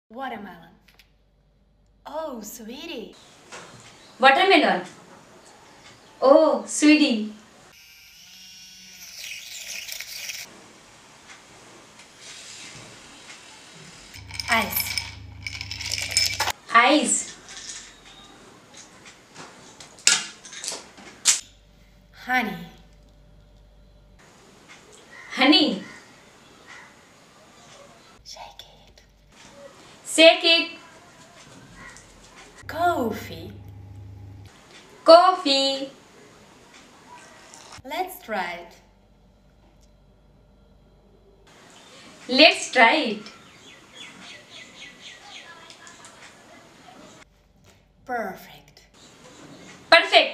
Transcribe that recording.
Watermelon. Oh, sweetie. Watermelon. Oh, sweetie. Ice. Ice. Honey. Honey. Shake it. Shake it. Coffee. Coffee. Let's try it. Let's try it. Perfect. Perfect.